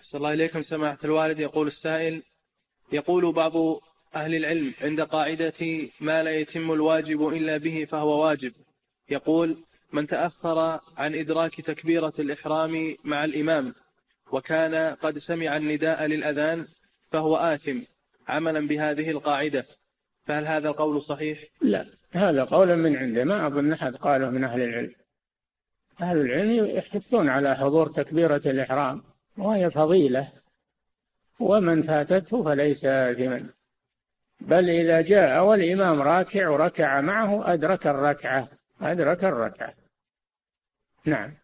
أحسن الله إليكم سماحة الوالد. يقول السائل: يقول بعض أهل العلم عند قاعدة ما لا يتم الواجب إلا به فهو واجب، يقول: من تأخر عن إدراك تكبيرة الإحرام مع الإمام وكان قد سمع النداء للأذان فهو آثم عملا بهذه القاعدة، فهل هذا القول صحيح؟ لا، هذا قول من عنده، ما أظن أحد قاله من أهل العلم. أهل العلم يحثون على حضور تكبيرة الإحرام، وهي فضيلة، ومن فاتته فليس آثما، بل إذا جاء والإمام راكع وركع معه أدرك الركعة. نعم.